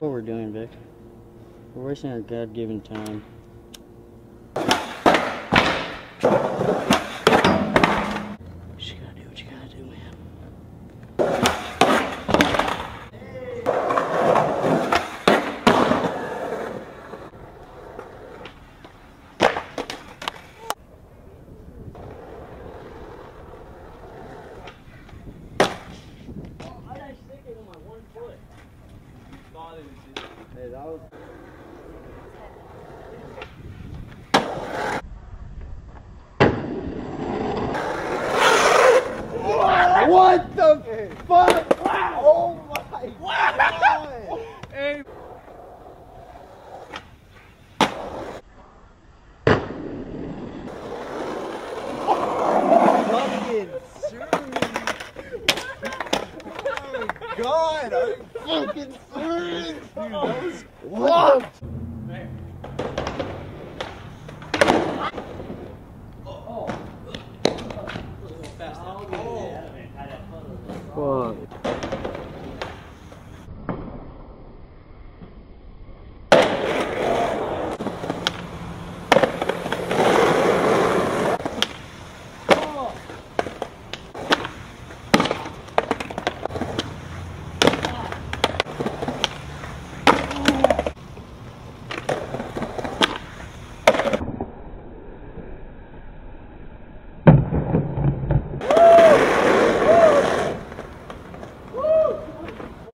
What we're doing, Vic. We're wasting our God-given time. You just gotta do what you gotta do, man. Hey, that was... What the fuck? Wow. Oh my god! Hey. Fucking serious. Oh my god! I'm fucking serious! Dude, that was... What?